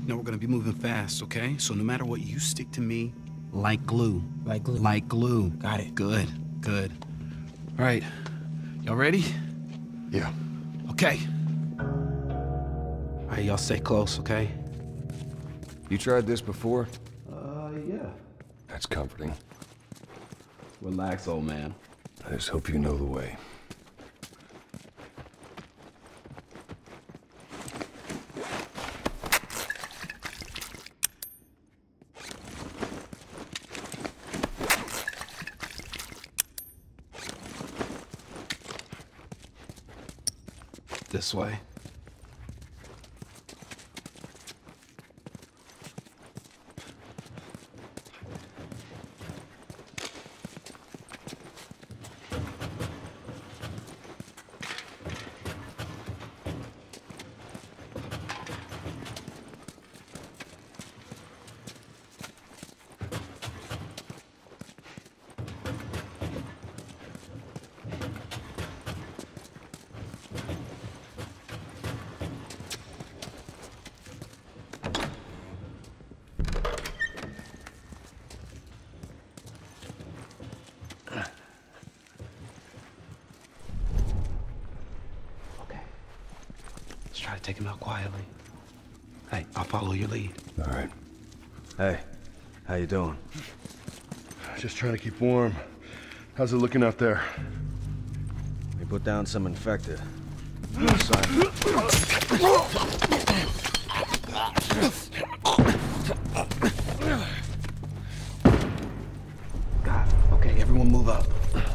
You know we're gonna be moving fast, okay? So no matter what, you stick to me like glue. Like glue? Like glue. Got it. Good, good. All right, y'all ready? Yeah. Okay. All right, y'all stay close, okay? You tried this before? Yeah. That's comforting. Relax, old man. I just hope you know the way. This way. Try to take him out quietly. Hey, I'll follow your lead. All right. Hey, how you doing? Just trying to keep warm. How's it looking out there? We put down some infected. No sign. God, okay, everyone move up.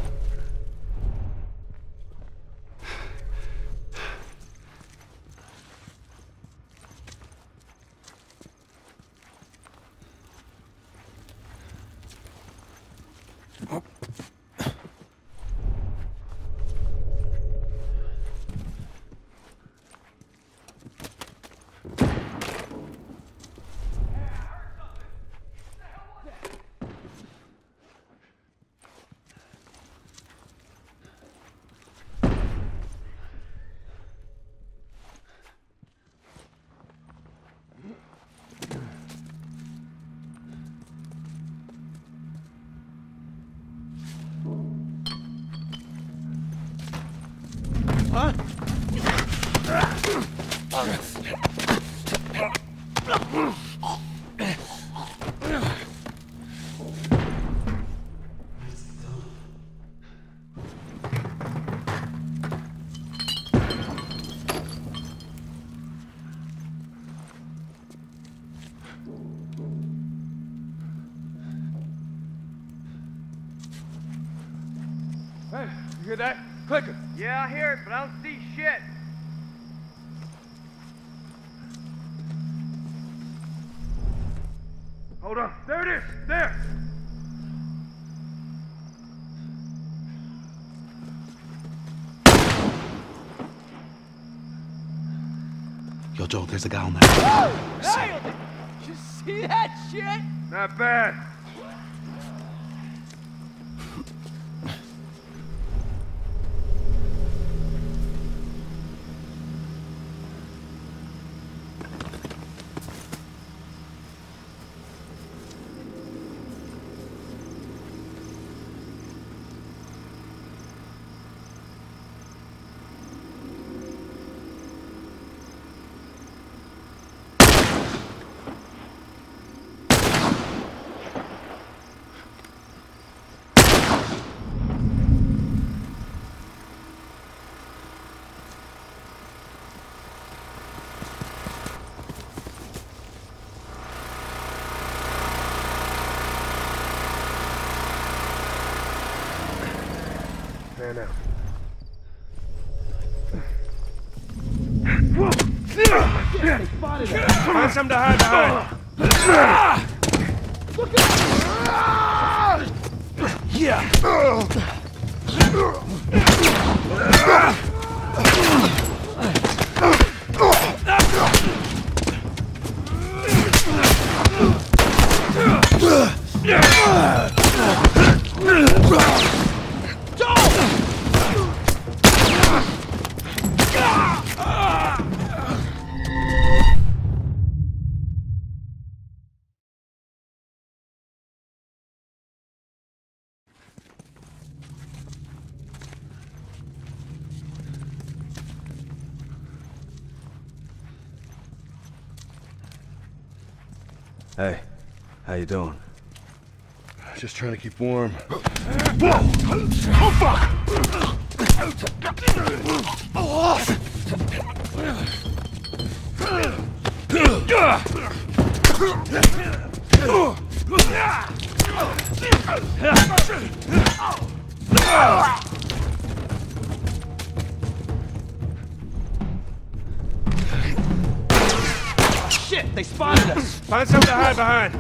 Huh? Hey, you hear that? Clicking. Yeah, I hear it, but I don't see shit. Hold on. There it is. There. Yo, Joel, there's a guy on there. Nailed it! You see that shit? Not bad. Man out. Find something to hide behind. Hey, how you doing? Just trying to keep warm. Shit, they spotted us. Find something to hide behind.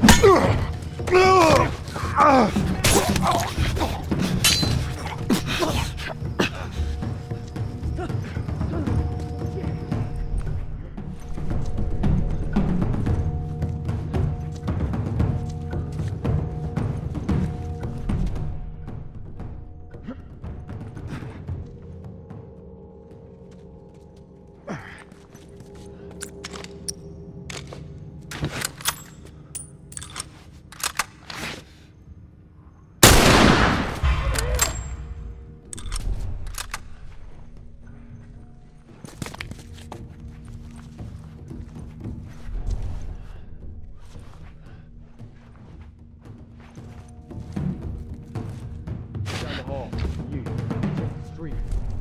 Down the hall. You. Check the street.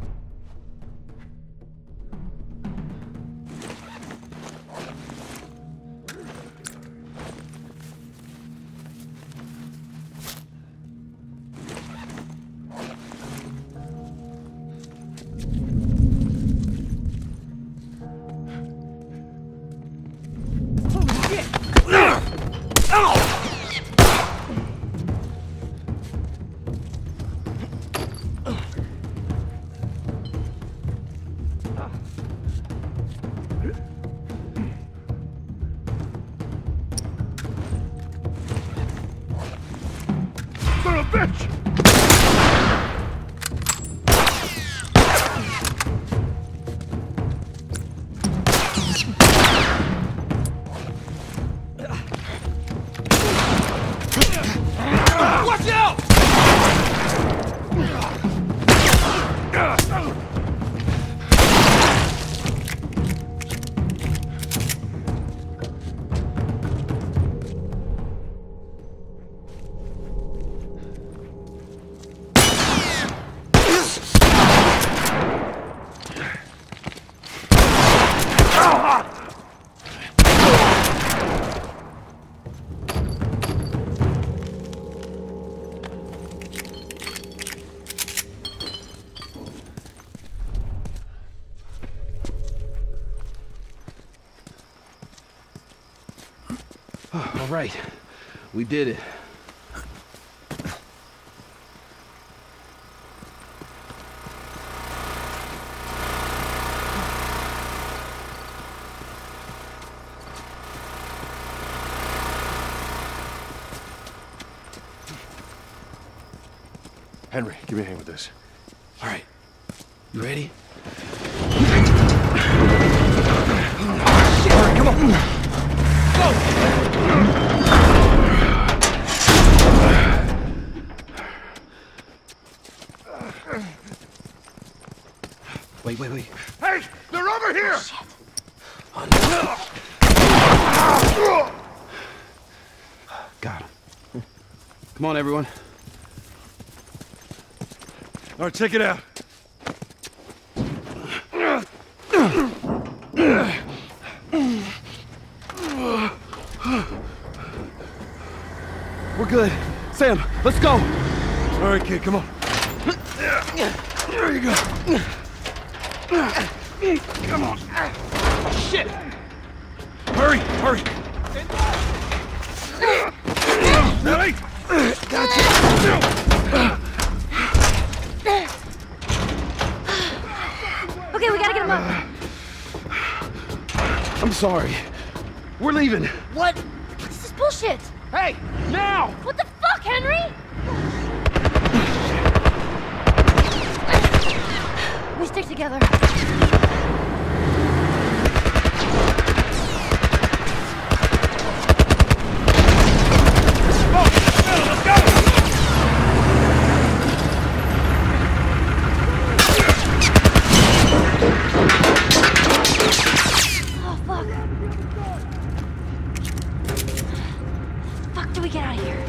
Son of a bitch! Watch out! All right, we did it. Henry, give me a hand with this. All right, you ready? Shit, come on. Go! Wait. Hey! They're over here! Got him. Come on, everyone. All right, check it out. We're good. Sam, let's go. All right, kid, come on. There you go. Come on. Shit! Hurry! Ellie! Okay, we gotta get him up. I'm sorry. We're leaving. What? This is bullshit. Hey, now! What the fuck, Henry? We stick together. do we get out of here?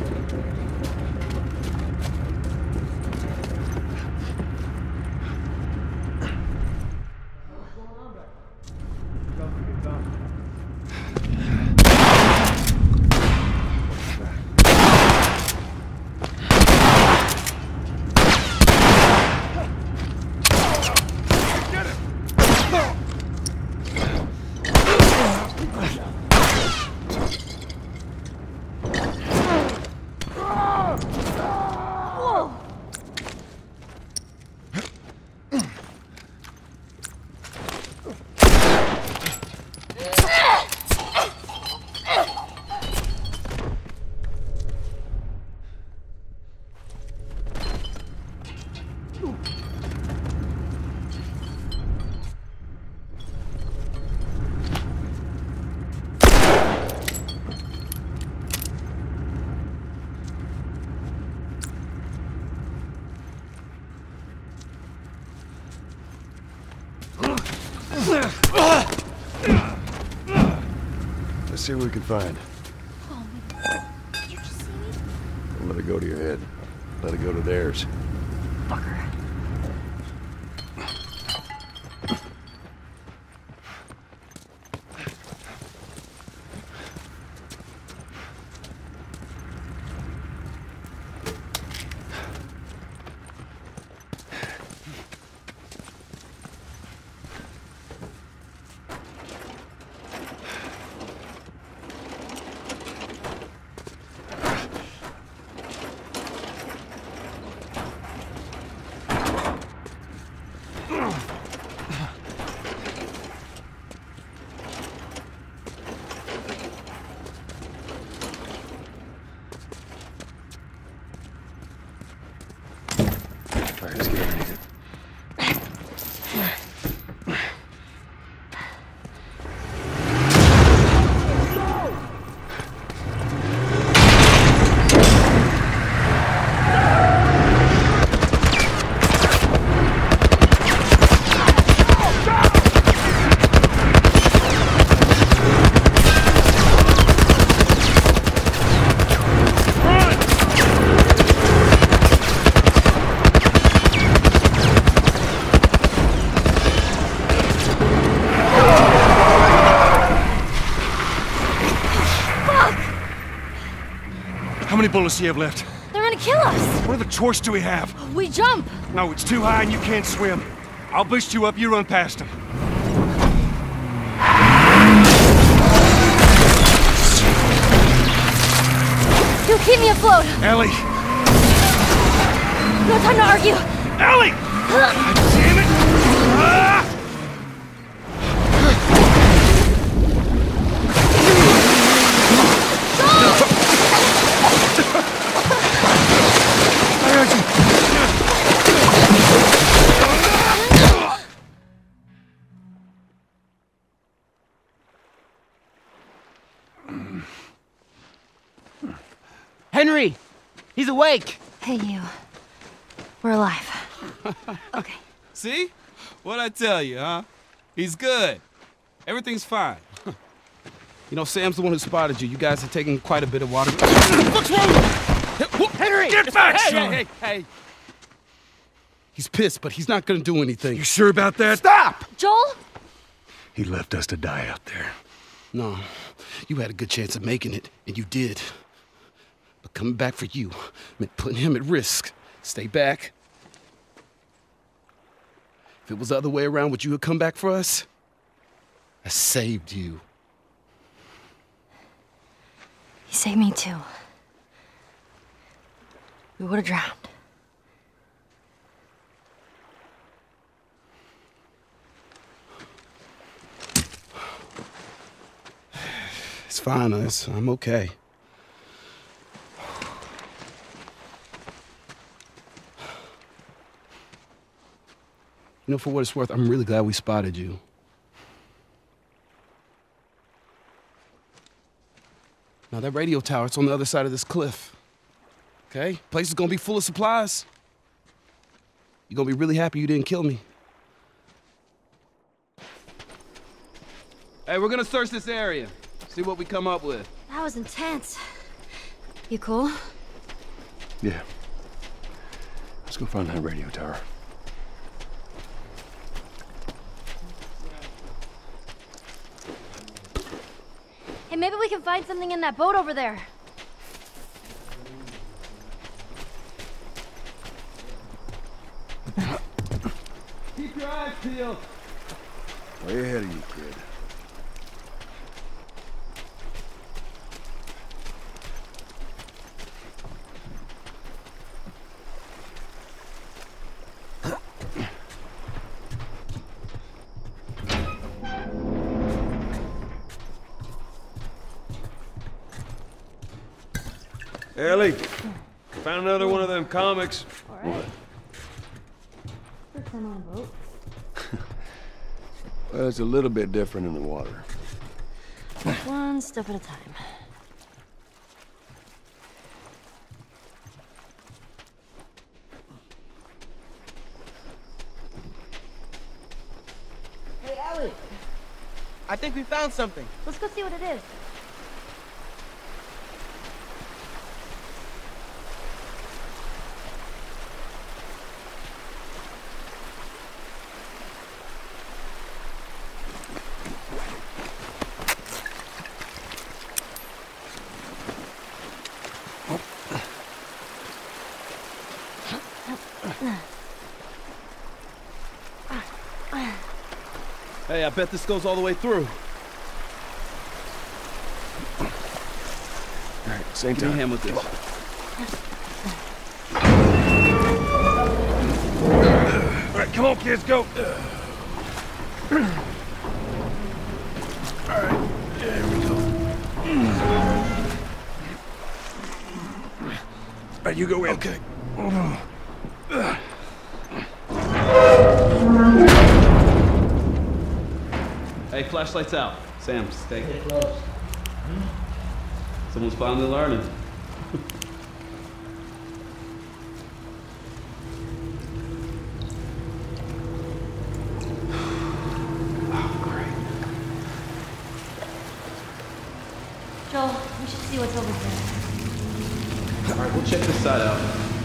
Let's see what we can find. Oh, did you just see me? Don't let it go to your head. Let it go to theirs. Fucker. All right, let's get underneath it. How many bullets do you have left? They're gonna kill us! What other choice do we have? We jump! No, it's too high and you can't swim. I'll boost you up, you run past them. You keep me afloat! Ellie! No time to argue! Ellie! Damn it! Ah! Henry! He's awake! Hey, you. We're alive. Okay. See? What'd I tell you, huh? He's good. Everything's fine. You know, Sam's the one who spotted you. You guys are taking quite a bit of water. What's wrong? Henry! Get back, hey, son! hey! He's pissed, but he's not gonna do anything. You sure about that? Stop! Joel? He left us to die out there. No, you had a good chance of making it, and you did. But coming back for you meant putting him at risk. Stay back. If it was the other way around, would you have come back for us? I saved you. He saved me too. We would have drowned. It's fine, I'm okay. You know, for what it's worth, I'm really glad we spotted you. Now, that radio tower, it's on the other side of this cliff. Okay? Place is gonna be full of supplies. You're gonna be really happy you didn't kill me. Hey, we're gonna search this area. See what we come up with. That was intense. You cool? Yeah. Let's go find that radio tower. Hey, maybe we can find something in that boat over there. Keep your eyes peeled. Way ahead of you, kid. Ellie, found another one of them comics. All right. First time on a boat. Well, it's a little bit different in the water. One step at a time. Hey, Ellie! I think we found something. Let's go see what it is. Hey, I bet this goes all the way through. All right, same Give me a time. hand with this. All right, come on, kids, go. All right, you go in. Okay. Hey, flashlight's out. Sam, stay close. Someone's finally learning. Joel, we should see what's over there. All right, we'll check this side out.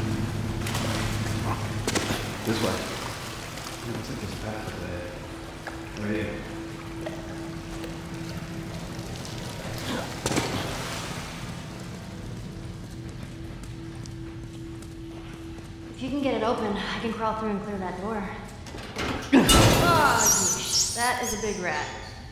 This way. Looks like this pathway. Right here. If you can get it open, I can crawl through and clear that door. Oh, yeesh. That is a big rat.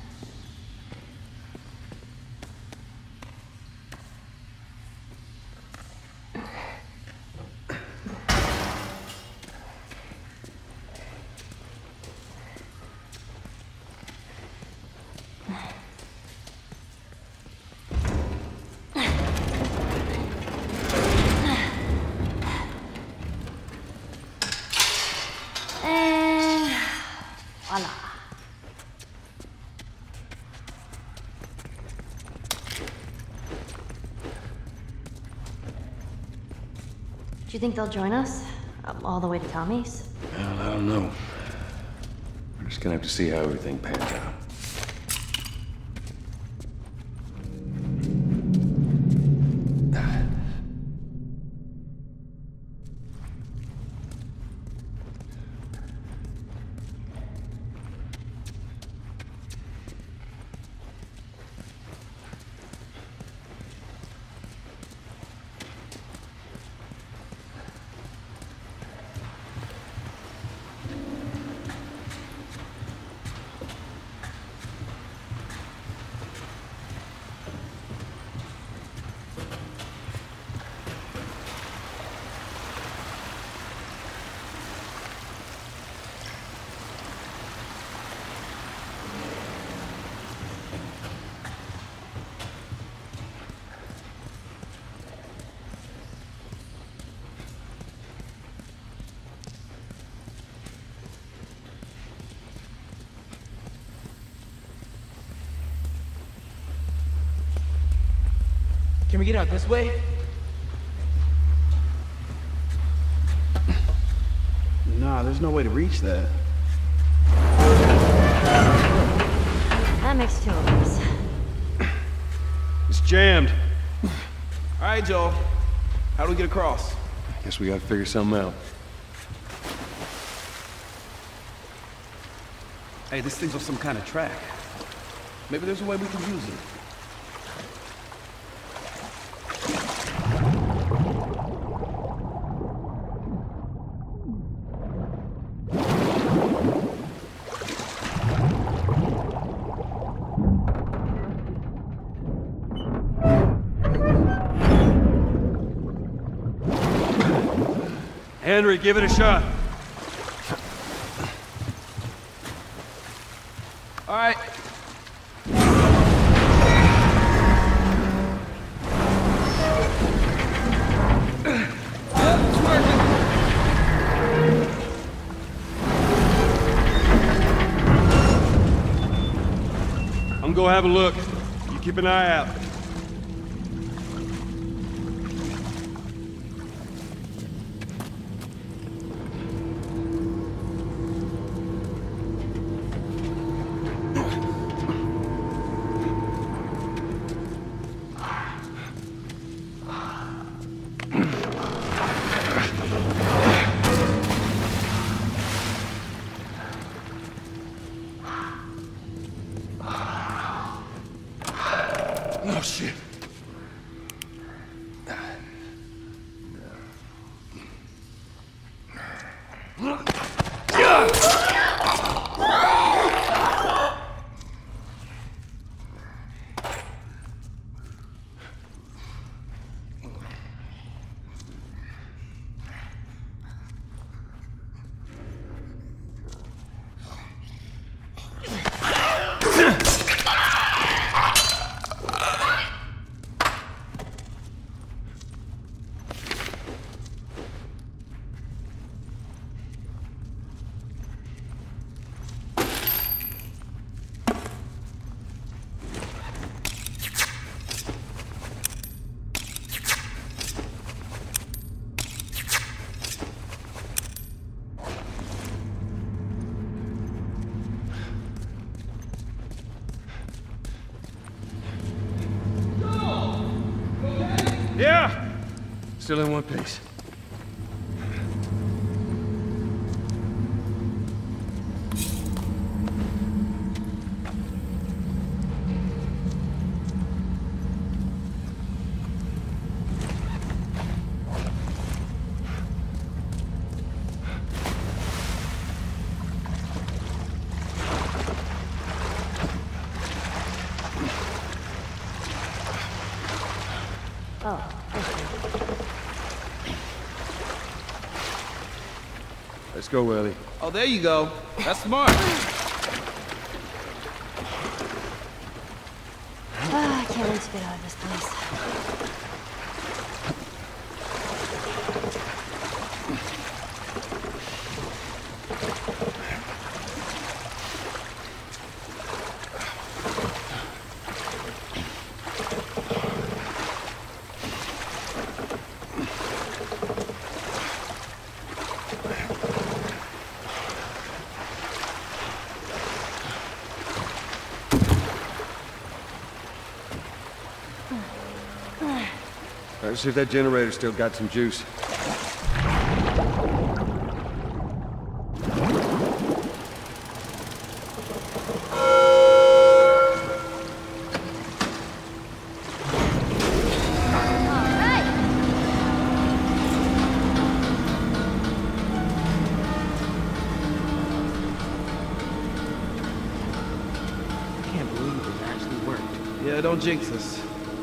And voila. Do you think they'll join us? All the way to Tommy's? Well, I don't know. We're just gonna have to see how everything pans out. Can we get out this way? Nah, there's no way to reach that. That makes two of us. It's jammed. All right, Joel. How do we get across? Guess we gotta figure something out. Hey, this thing's on some kind of track. Maybe there's a way we can use it. Henry, give it a shot. All right. I'm gonna go have a look. You keep an eye out. Oh, shit. Yeah! Still in one piece. Let's go, Willie. Oh, there you go. That's smart. I can't wait to get out of this place. Let's see if that generator's still got some juice. Yeah, don't jinx us.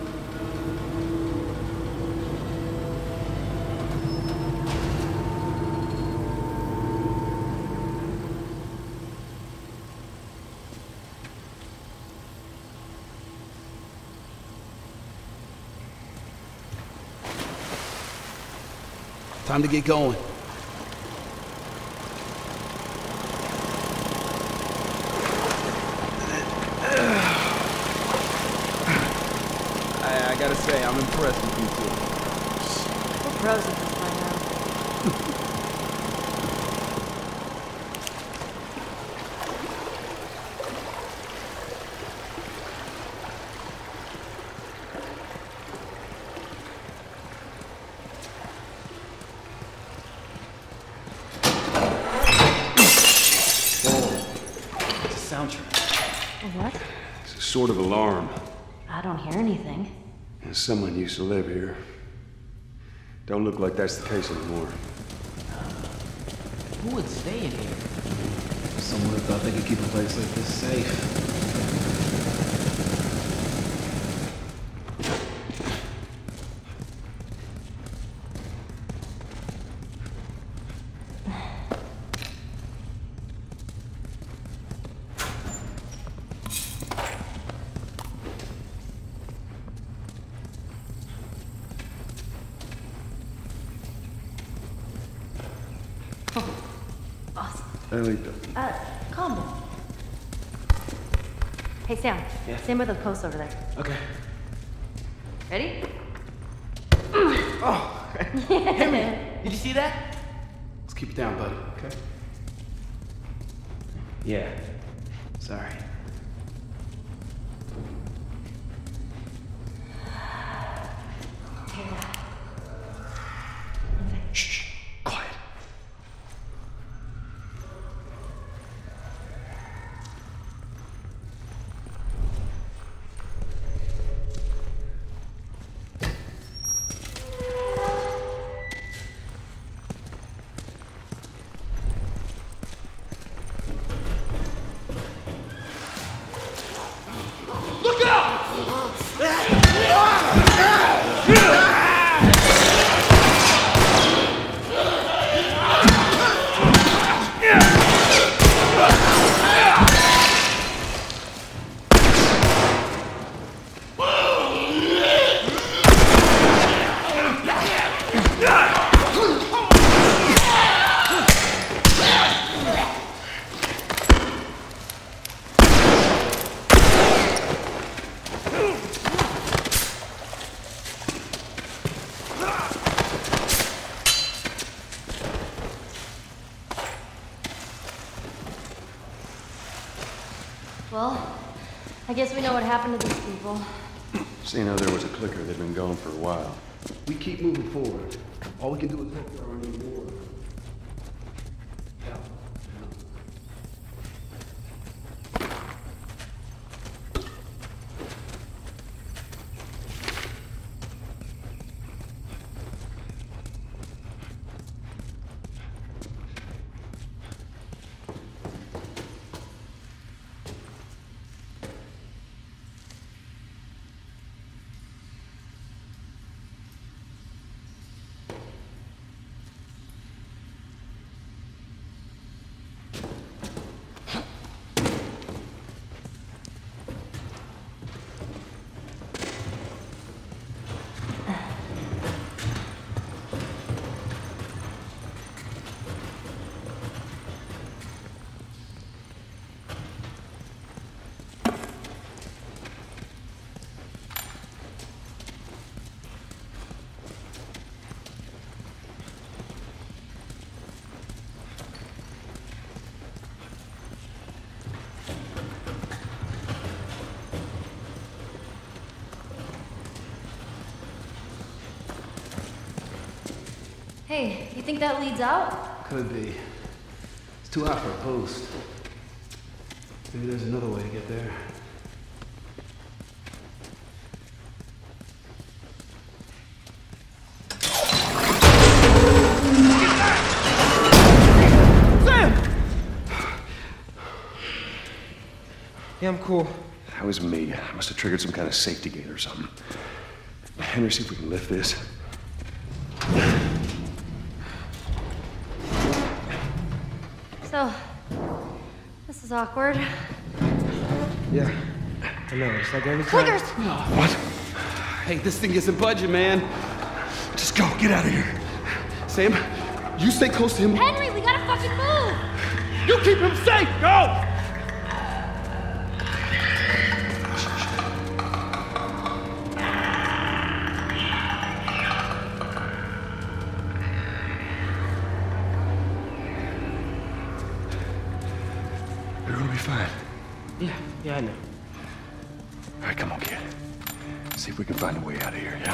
Time to get going. I gotta say, I'm impressed with you two. We're pros at this by now. sort of alarm. I don't hear anything. Someone used to live here. Don't look like that's the case anymore. Who would stay in here? Someone who thought they could keep a place like this safe. Calm down. Hey, Sam. Yeah? Stand by the post over there. Okay. Ready? Oh, Henry, did you see that? Let's keep it down, buddy, okay? Yeah. Sorry. Shh. Quiet. Well, I guess we know what happened to these people. Seeing how there was a clicker, they've been gone for a while. We keep moving forward. All we can do is hope there aren't any more. Hey, you think that leads out? Could be. It's too hot for a post. Maybe there's another way to get there. Yeah, I'm cool. That was me. I must have triggered some kind of safety gate or something. Henry, see if we can lift this. So, this is awkward. Yeah, I know. It's like every time. Clickers! What? Hey, this thing isn't budging, man. Just go, get out of here. Sam, you stay close to him. Henry, we gotta fucking move! You keep him safe! Go! You're gonna be fine. Yeah, I know. All right, come on, kid. See if we can find a way out of here, yeah?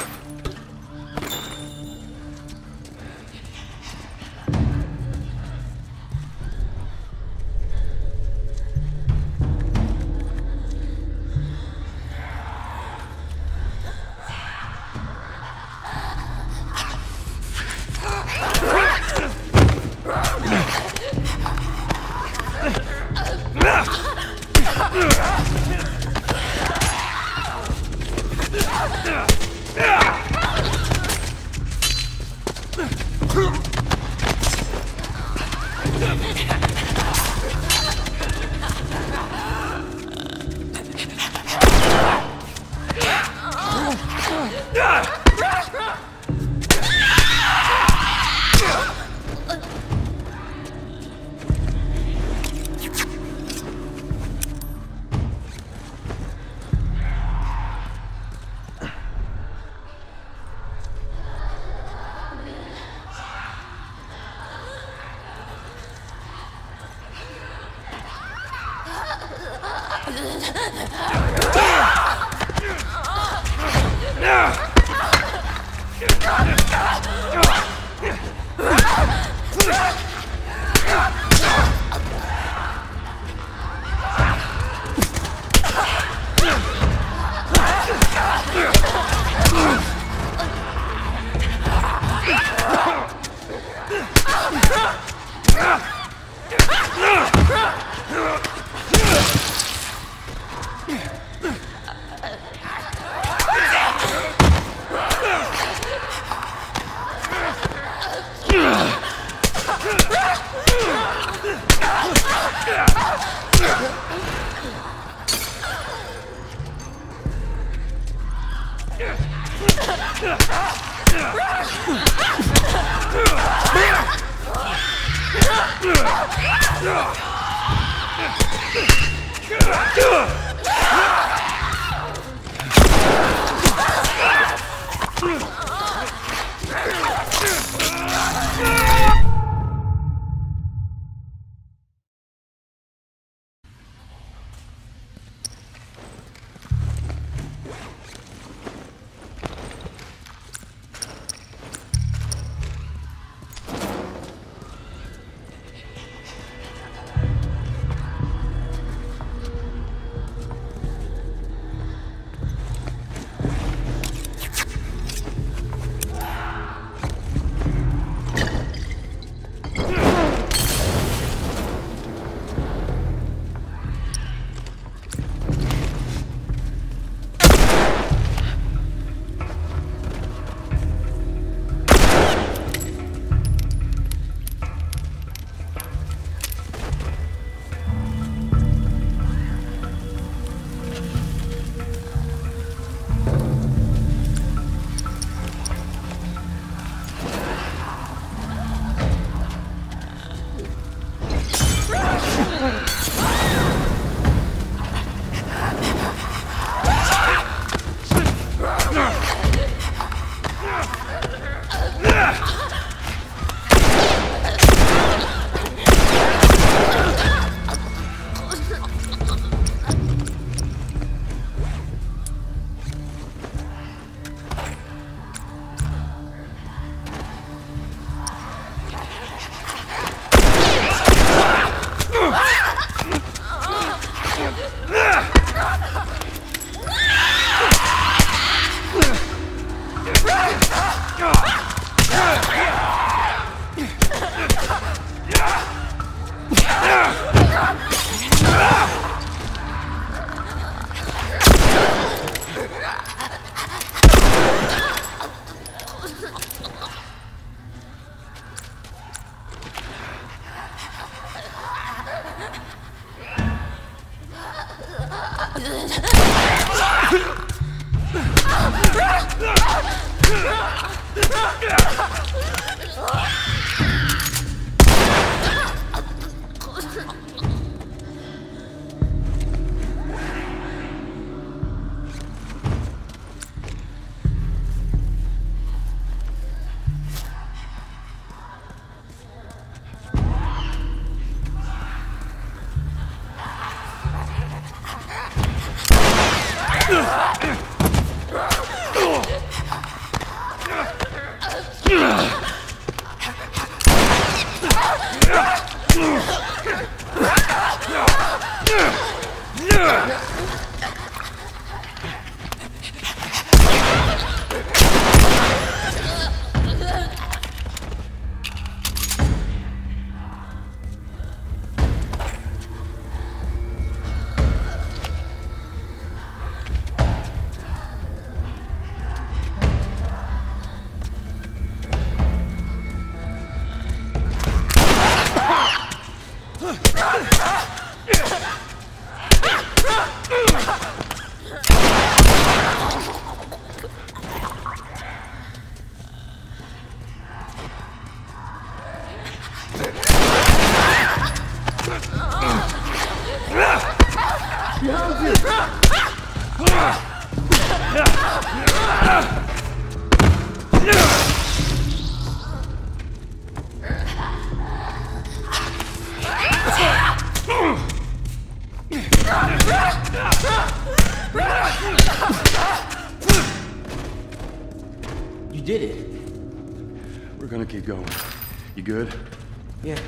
did it. We're gonna keep going. You good? Yeah.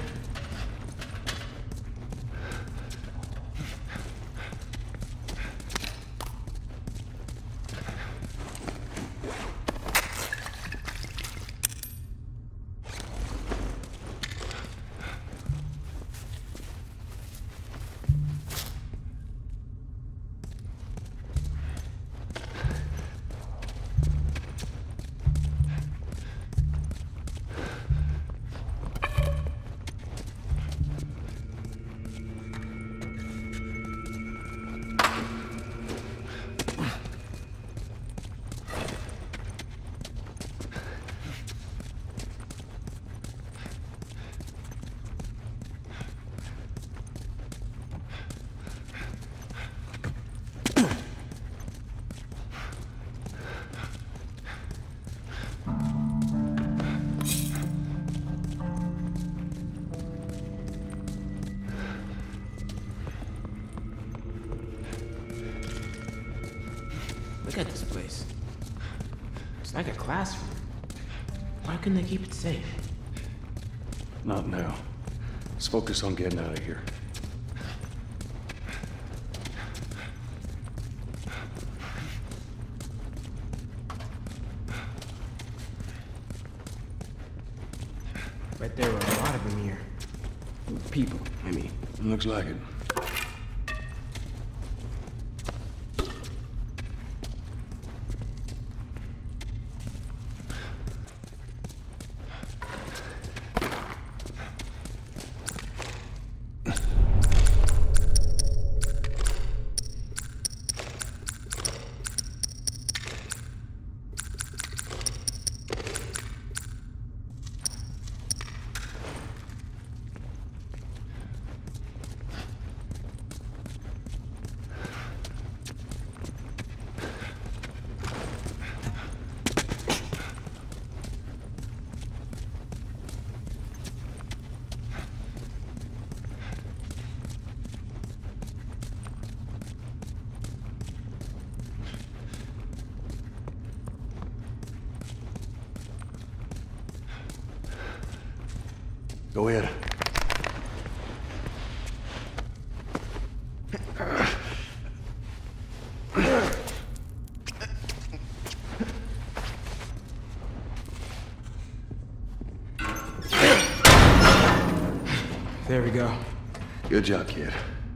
Look at this place. It's like a classroom. Why couldn't they keep it safe? Not now. Let's focus on getting out of here. Bet there were a lot of them here. People, I mean. Looks like it. Go ahead. There we go. Good job, kid.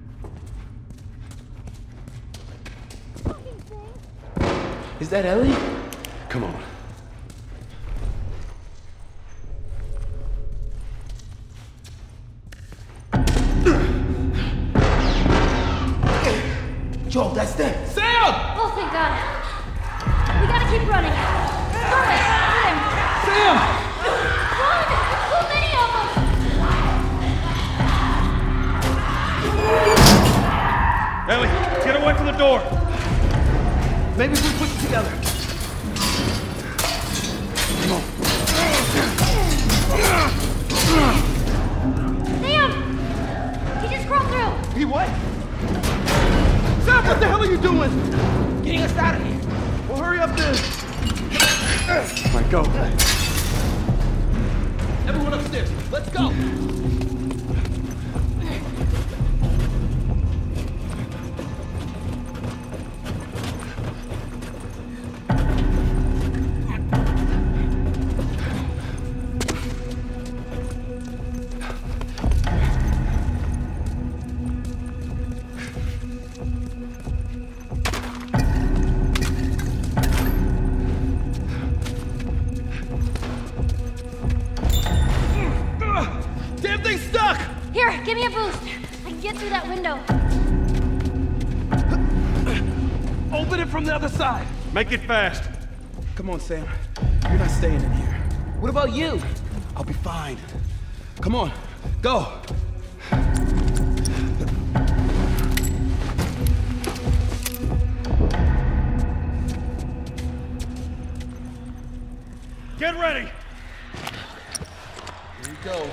Is that Ellie? Come on. Joel, that's them! Sam! Oh, thank God. We gotta keep running. Hurry, get him. Sam! Run! There's so many of them! Ellie, get away from the door! Maybe if we push it together. Sam! He just crawled through. He what? Sam, what the hell are you doing? Getting us out of here! Well, hurry up then. All right, go. Everyone upstairs. Let's go. Damn thing's stuck! Here, give me a boost. I can get through that window. Open it from the other side. Make it fast. Come on, Sam. You're not staying in here. What about you? I'll be fine. Come on, go. Get ready! Here we go.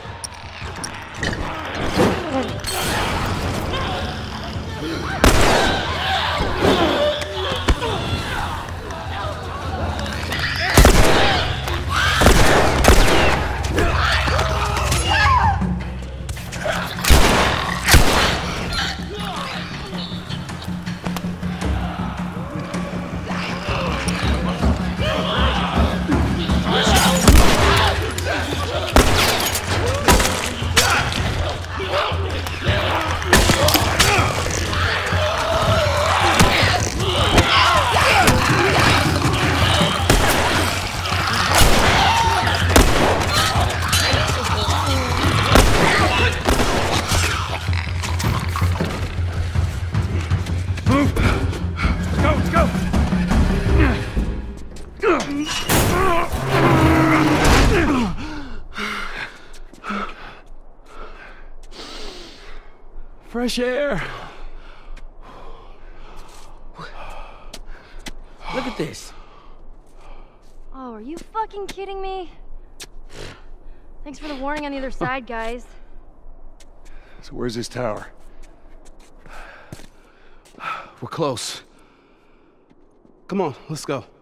fresh air. Look at this. Oh, are you fucking kidding me? Thanks for the warning on the other side, guys. So where's this tower? We're close. Come on, let's go.